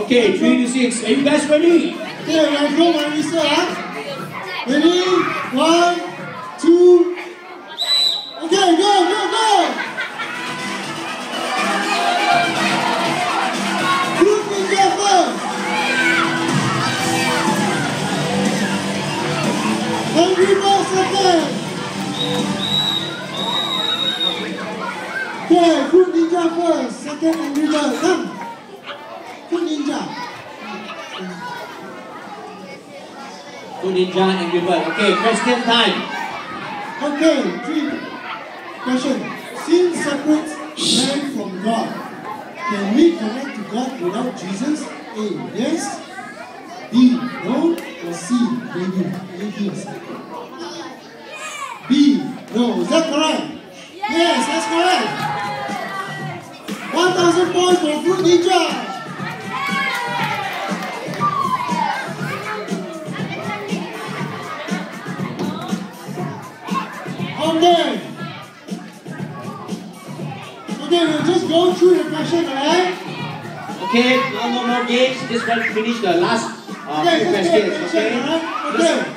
Okay, 3 to 6. Are you guys ready? Okay, let's go, Marisa. Ready? 1, 2. Okay, go, go, go. Fruit Ninja first. Angry Bird second. Okay, Fruit Ninja first. Second Angry Bird. Come. Fruit Ninja. Fruit Ninja and Angry Bird. Okay, question time. Okay, 3 question. Sin separates man from God. Can we connect to God without Jesus? A. Yes. B. No. Or C. Maybe. Maybe. B. No. Is that correct? Yes, that's correct. 1,000 points for Fruit Ninja. Okay. Okay, we'll just go through the question, alright? Okay, no more games. Just want to finish the last few questions. Okay? Alright? Okay.